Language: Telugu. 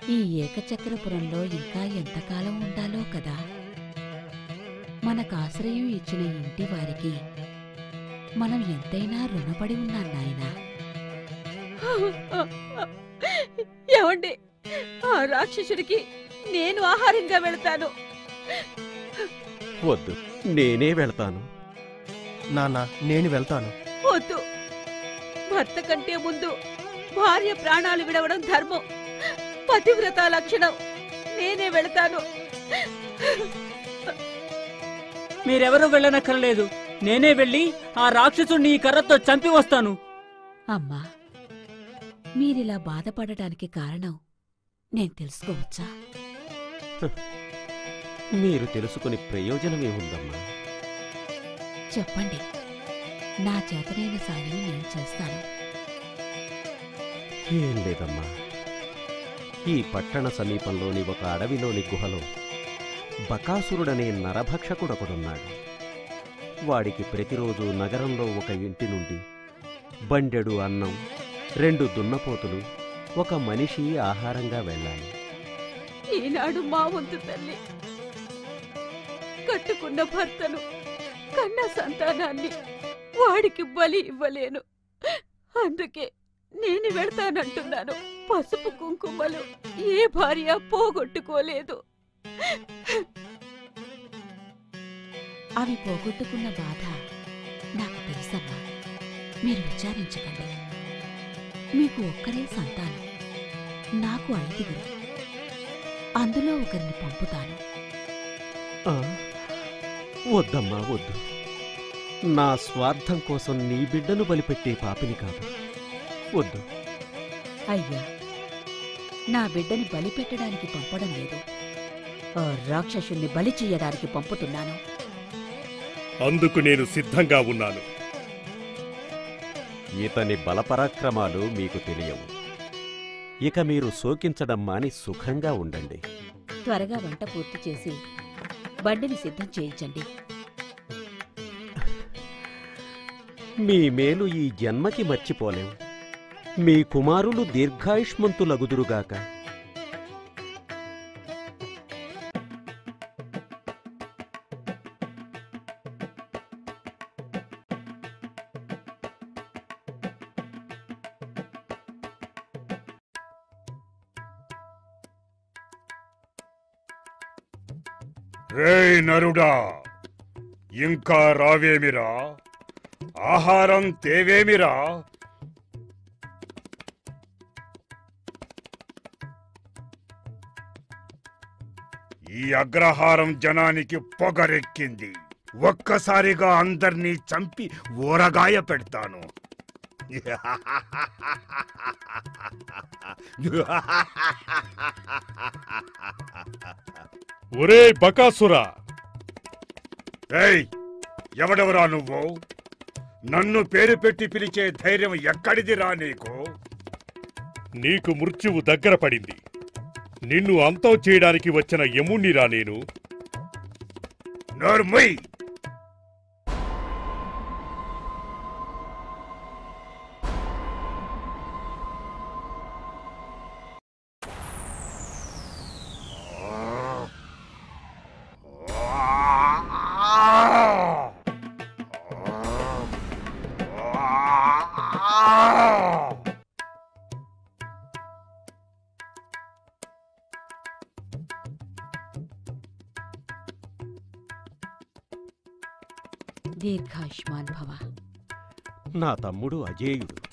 ఈ ఏకచక్రపురంలో ఇంకా ఎంతకాలం ఉండాలో కదా. మనకాశ్రయం ఇచ్చిన ఇంటి వారికి మనం ఎంతైనా రుణపడి ఉన్నాం నాయనా. ఏమండి, ఆ రాక్షసుడికి నేను ఆహారంగా వెళతాను. వద్దు, నేనే వెళ్తాను. నాన్న, నేను వెళ్తాను. వద్దు, భర్త కంటే ముందు భార్య ప్రాణాలు విడవడం ధర్మం, పతివ్రత లక్షణం. నేనే వెళతాను. మీరెవరూ వెళ్ళనక్కర్లేదు. నేనే వెళ్ళి ఆ రాక్షసుణ్ణి ఈ కర్రతో చంపి వస్తాను. అమ్మా, మీరిలా బాధపడటానికి కారణం నేను తెలుసుకోవచ్చా? మీరు తెలుసుకుని ప్రయోజనమేముందమ్మా? చెప్పండి, నా చేతనైన సాయం నేను చేస్తాను. ఏం లేదమ్మా, ఈ పట్టణ సమీపంలోని ఒక అడవిలోని గుహలో బకాసురుడనే నరభక్షకుడొకడున్నాడు. వాడికి ప్రతిరోజు నగరంలో ఒక ఇంటి నుండి బండెడు అన్నం, 2 దున్నపోతులు, ఒక మనిషి ఆహారంగా వెళ్ళాలి. ఈనాడు మా వంతు తల్లి కట్టుకున్న భర్తను, కన్న సంతానాన్ని వాడికి బలి ఇవ్వలేను. అందుకే నేను వెళ్తానంటున్నాను. పసుపు కుంకుమలు ఏ భార్య పోగొట్టుకోలేదు. అవి పోగొట్టుకున్న బాధ నాకు తెలుసమ్మా. మీరు విచారించకండి. మీకు ఒక్కరే సంతానం, నాకు 5. అందులో ఒకరిని పంపుతాను. వద్దమ్మా, వద్దు. నా స్వార్థం కోసం నీ బిడ్డను బలిపెట్టే పాపిని కాదు. వద్దు. అయ్యా, నా బిడ్డని బలి పెట్టడానికి పంపడం లేదు, ఆ రాక్షసుణ్ణి బలి చెయ్యడానికి పంపుతున్నాను. అందుకు నేను సిద్ధంగా ఉన్నాను. ఇతని బలపరాక్రమాలు మీకు తెలియవు. ఇక మీరు శోకించడం మాని సుఖంగా ఉండండి. త్వరగా వంట పూర్తి చేసి బండిని సిద్ధం చేయించండి. మీ మేలు ఈ జన్మకి మర్చిపోలేం. మీ కుమారులు దీర్ఘాయుష్మంతులగుదురుగాక. రేయ్ నరుడా, ఇంకా రావేమిరా? ఆహారం తేవేమిరా? ఈ అగ్రహారం జనానికి పొగరెక్కింది. ఒక్కసారిగా అందర్నీ చంపి ఊరగాయ పెడతాను. ఒరే బకాసురా! ఏయ్, ఎవడెవరా నువ్వు? నన్ను పేరు పెట్టి పిలిచే ధైర్యం ఎక్కడిదిరా నీకు? నీకు మృత్యువు దగ్గర పడింది. నిన్ను అంతం చేయడానికి వచ్చిన యముణ్ణిరా నేను. నోర్మయ్! దీర్ఘాయుష్మాన్ భవ. నా తమ్ముడు అజేయుడు.